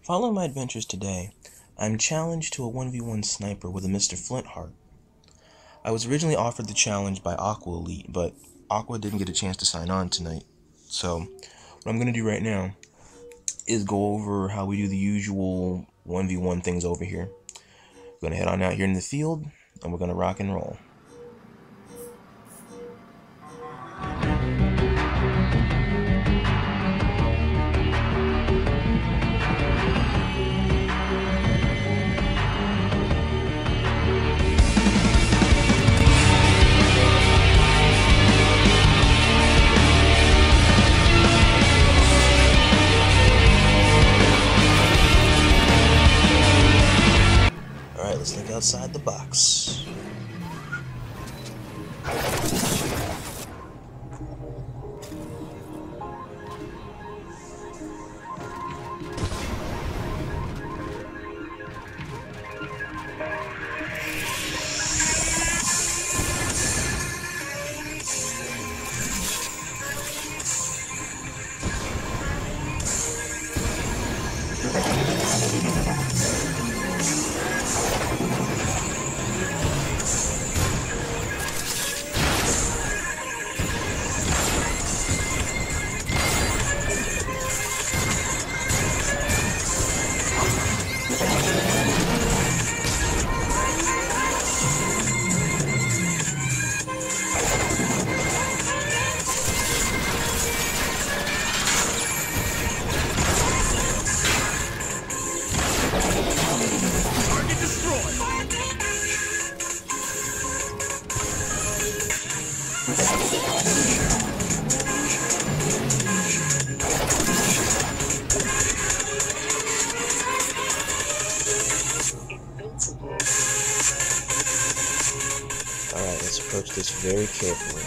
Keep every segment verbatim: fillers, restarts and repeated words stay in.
Following my adventures today, I am challenged to a one v one sniper with a Mister Flint Hart. I was originally offered the challenge by Aqua Elite, but Aqua didn't get a chance to sign on tonight. So, what I'm going to do right now is go over how we do the usual one v one things over here. We're going to head on out here in the field, and we're going to rock and roll. Alright, let's think outside the box. Alright, let's approach this very carefully.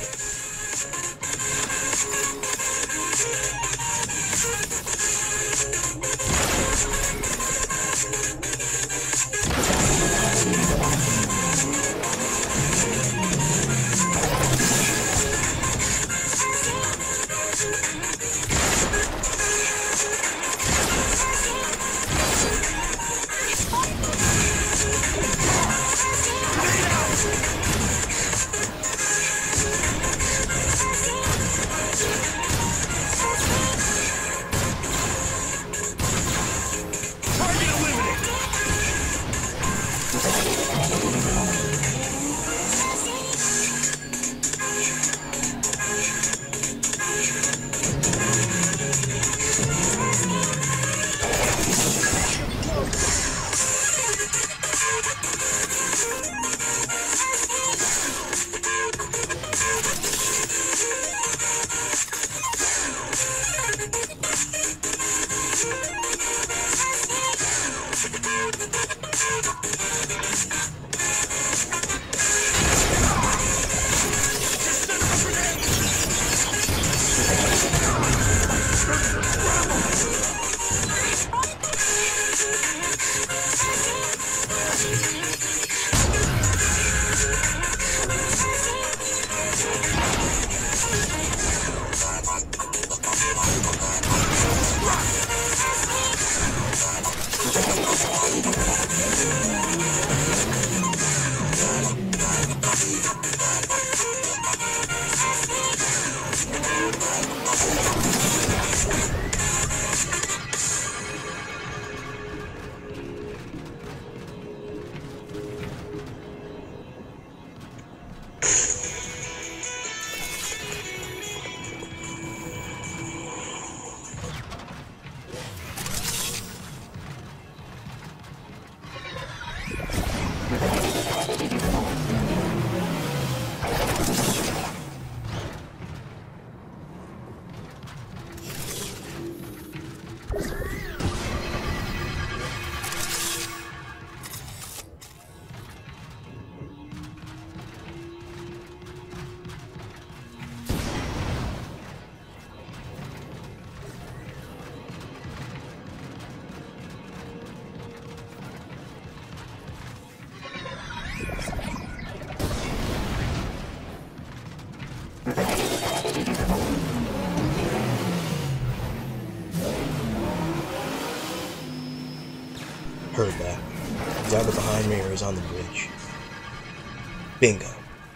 Heard that. He's either behind me or he's on the bridge. Bingo.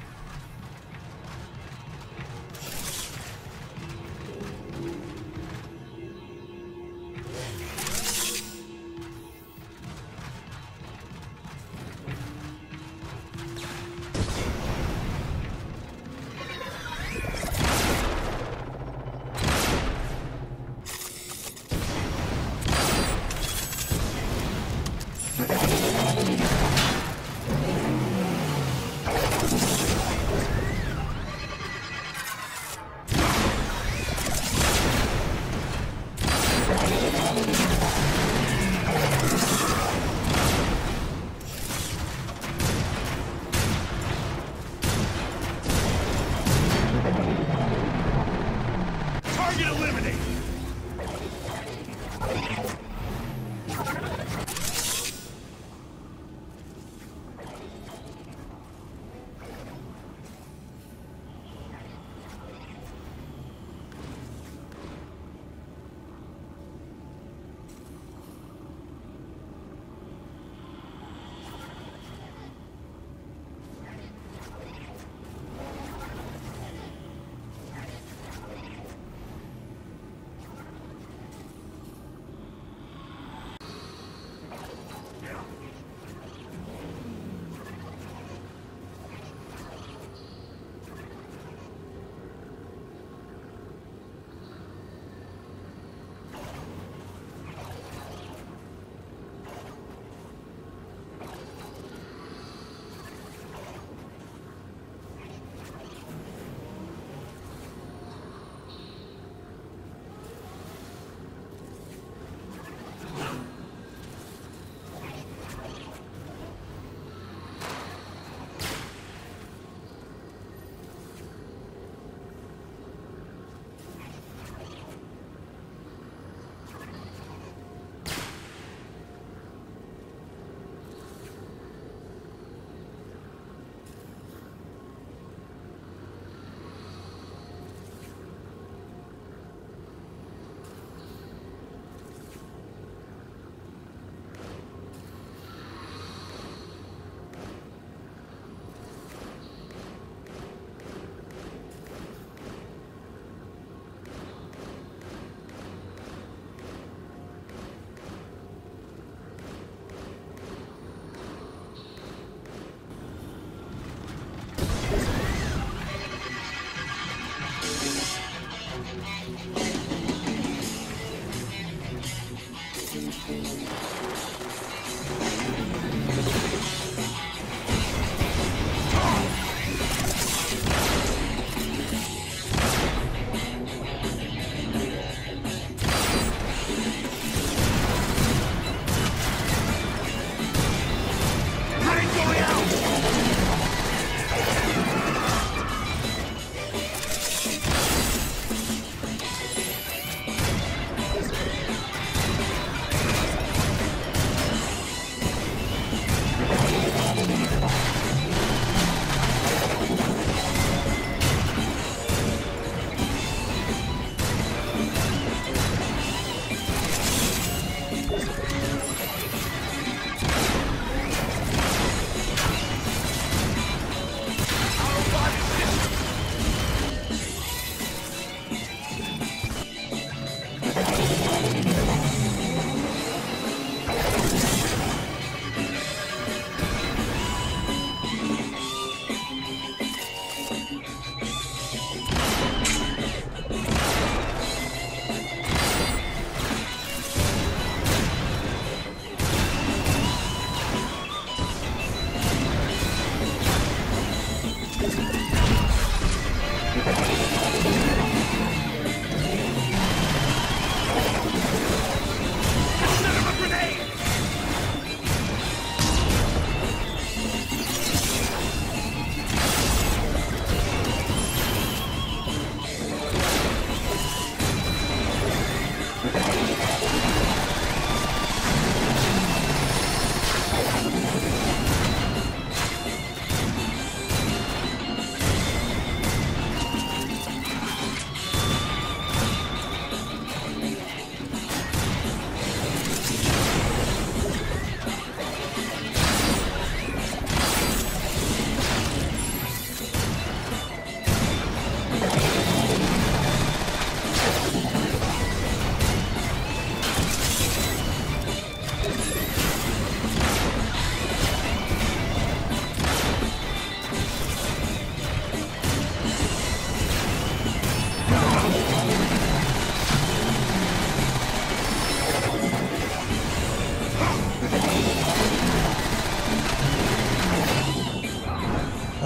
Target eliminated!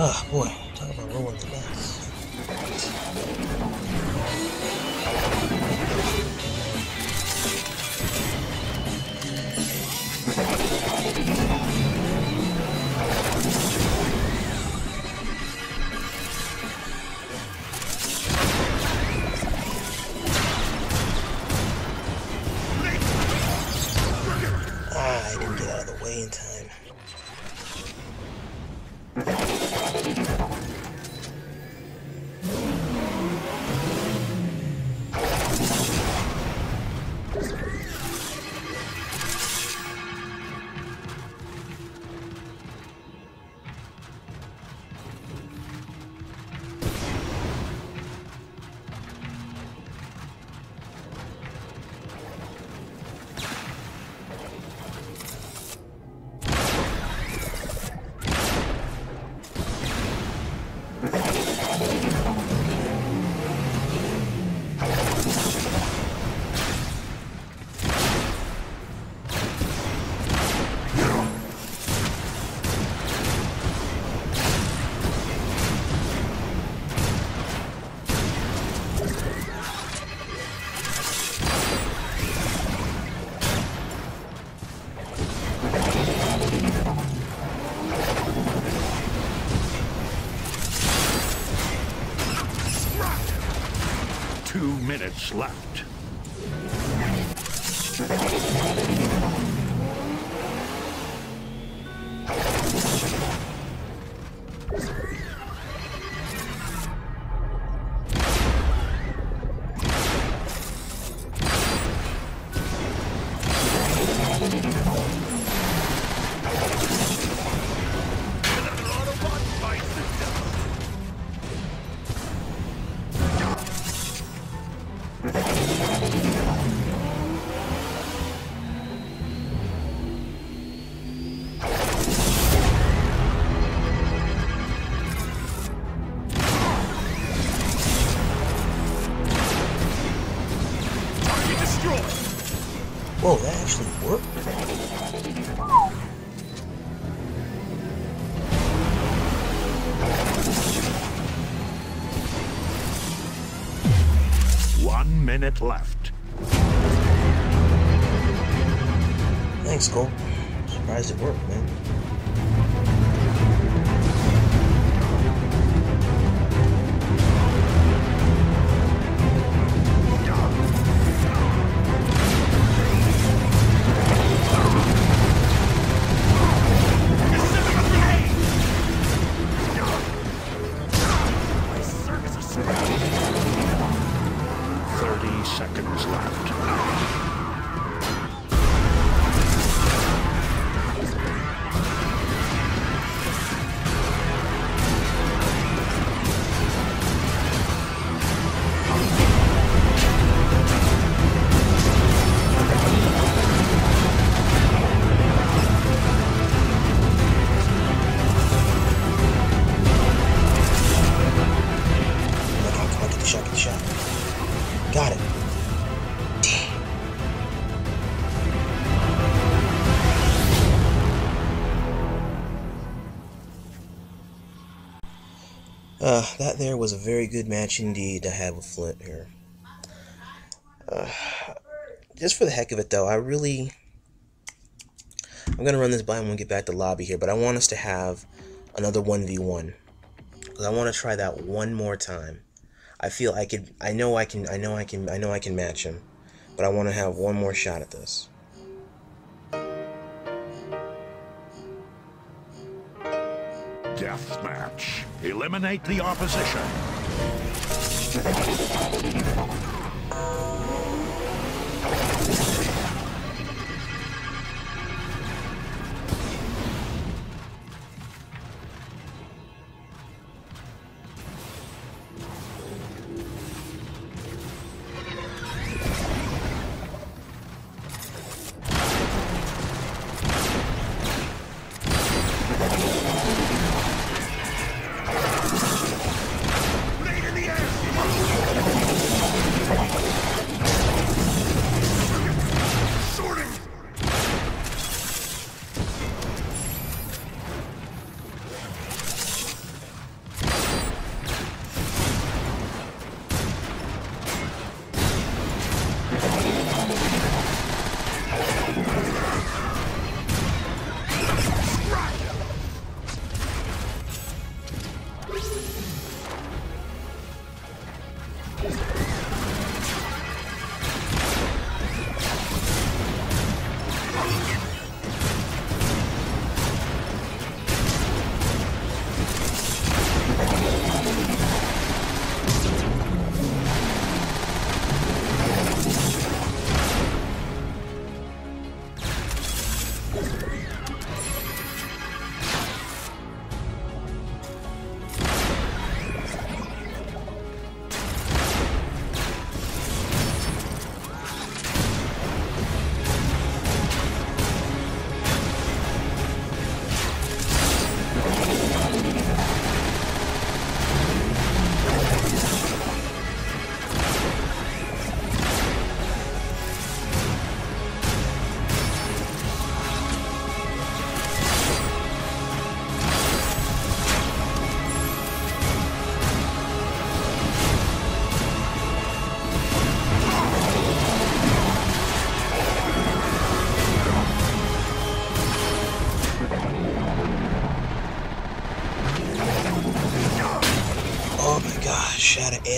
Oh boy, talk about rolling the dice. Ah, I didn't get out of the way in time. Two minutes left. Whoa, that actually worked? One minute left. Thanks, Cole. Surprised it worked, man. Thirty seconds left. Shot, get the shot. Got it. Damn. Uh, that there was a very good match indeed to have with Flint here. Uh, just for the heck of it, though, I really... I'm going to run this by when we get back to lobby here, but I want us to have another one v one. Because I want to try that one more time. I feel I could, I know I can, I know I can, I know I can match him, but I want to have one more shot at this. Deathmatch. Eliminate the opposition.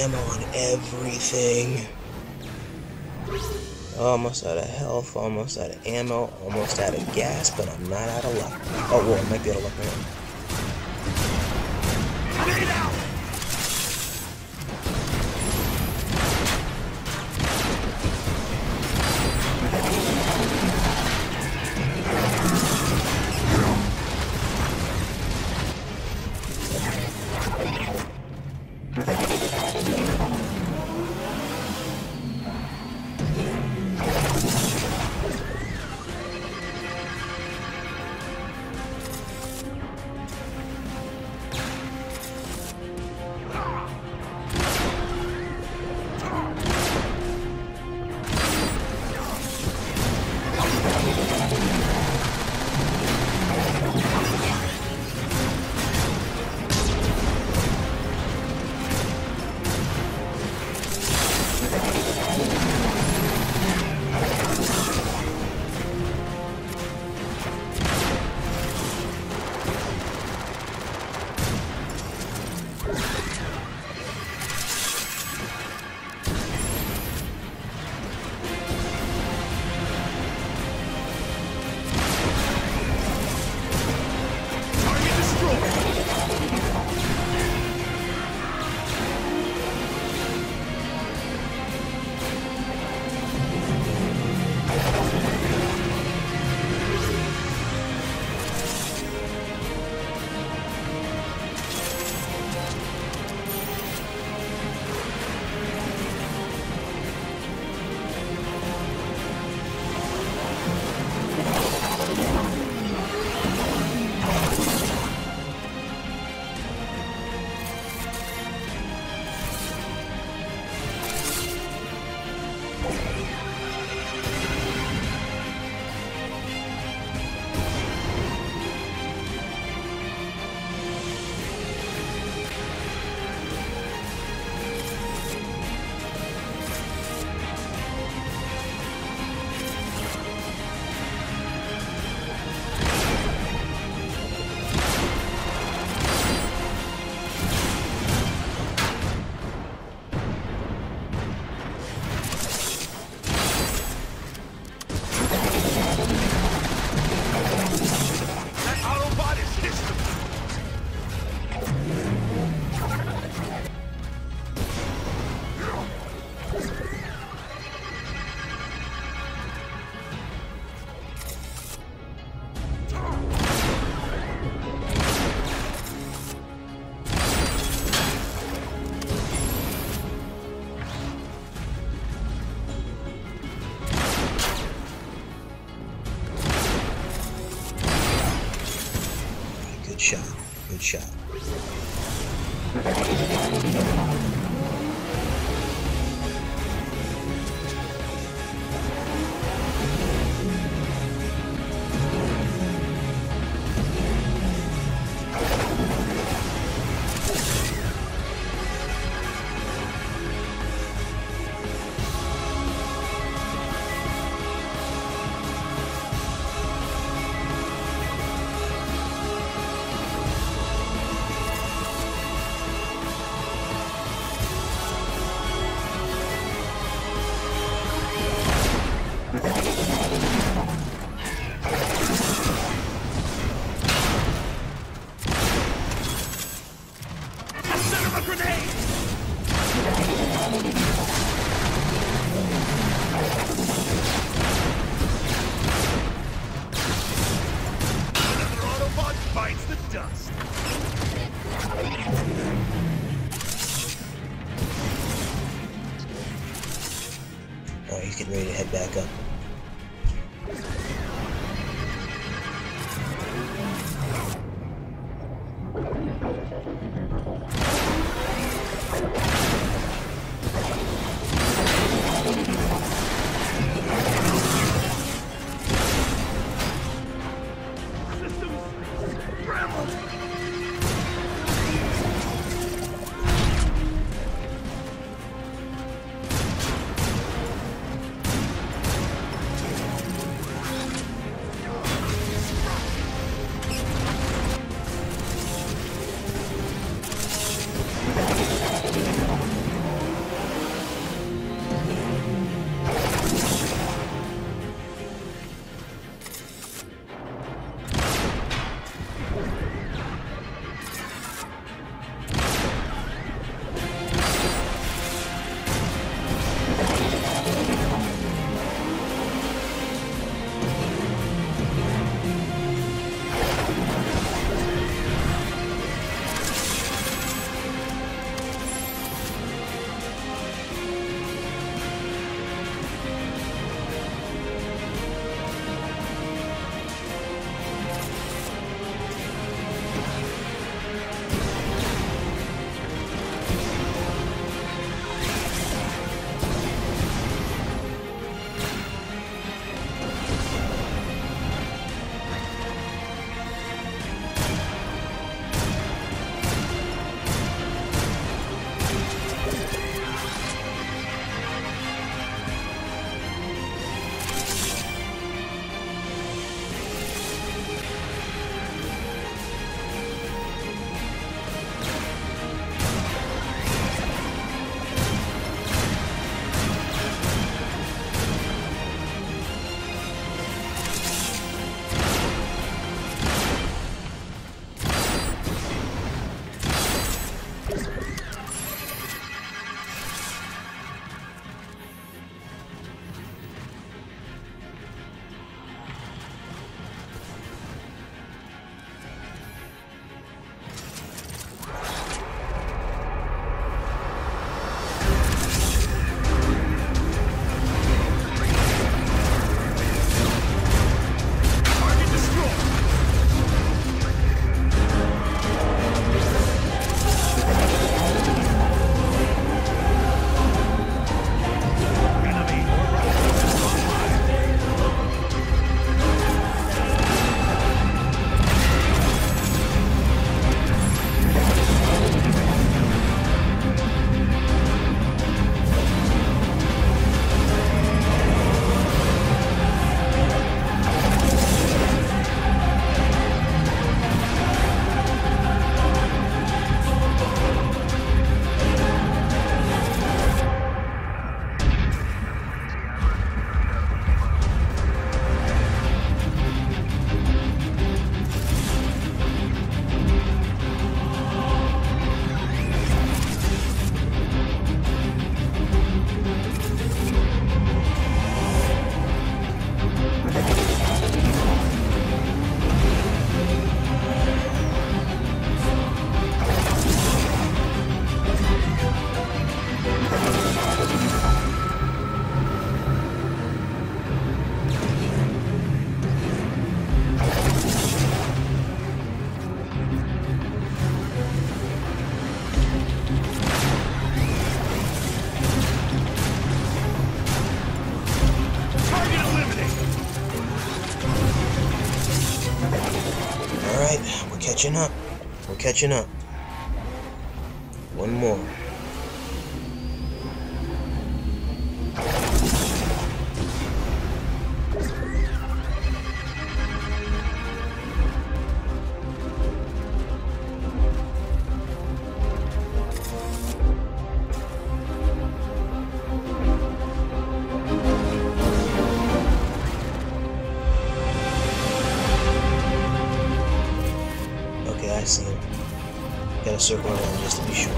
ammo on everything. Almost out of health, almost out of ammo, almost out of gas, but I'm not out of luck. Oh, well, I might be out of luck now. Grenade out! Good shot. Good shot. Oh, he's getting ready to head back up. catching up. We're catching up. One more. Okay, I see him. Gotta circle around just to be sure.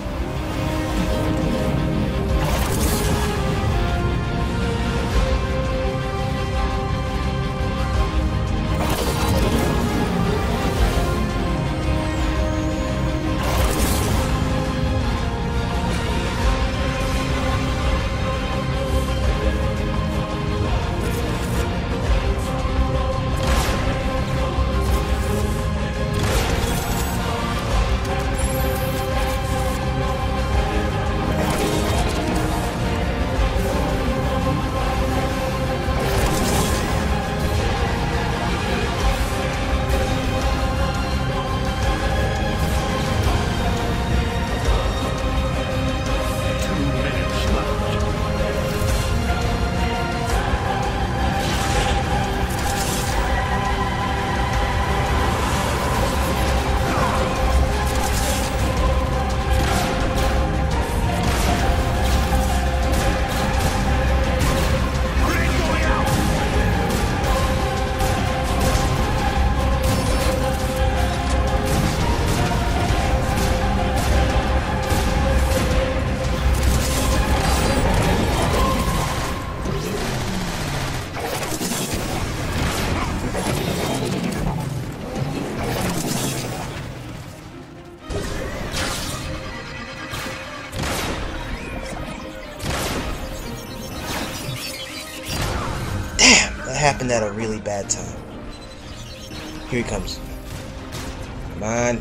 Happened at a really bad time. Here he comes. Come on.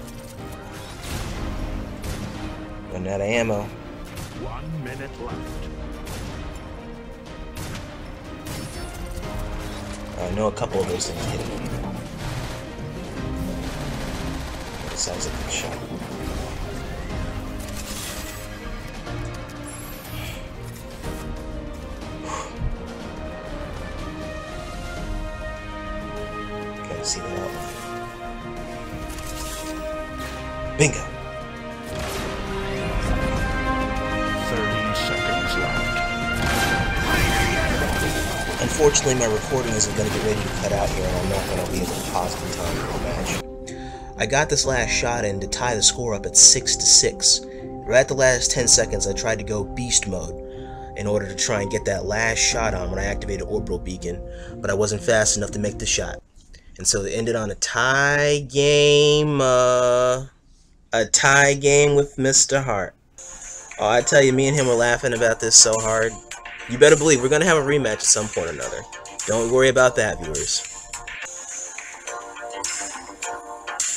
Running out of ammo. One minute left. I know a couple of those things hit him. That sounds like a good shot. See that outline. Bingo. Thirty seconds left. Unfortunately, my recording isn't going to get ready to cut out here, and I'm not going to be able to pause the time for the match. I got this last shot in to tie the score up at six to six. Right at the last ten seconds, I tried to go beast mode in order to try and get that last shot on when I activated orbital beacon, but I wasn't fast enough to make the shot. And so it ended on a tie game, uh, a tie game with Mister Hart. Oh, I tell you, me and him were laughing about this so hard. You better believe we're going to have a rematch at some point or another. Don't worry about that, viewers.